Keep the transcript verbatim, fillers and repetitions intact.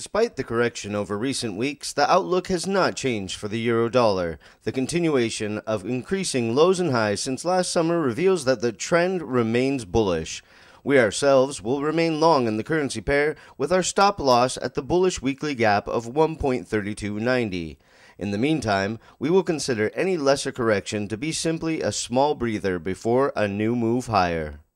Despite the correction over recent weeks, the outlook has not changed for the euro-dollar. The continuation of increasing lows and highs since last summer reveals that the trend remains bullish. We ourselves will remain long in the currency pair with our stop loss at the bullish weekly gap of one point three two nine zero. In the meantime, we will consider any lesser correction to be simply a small breather before a new move higher.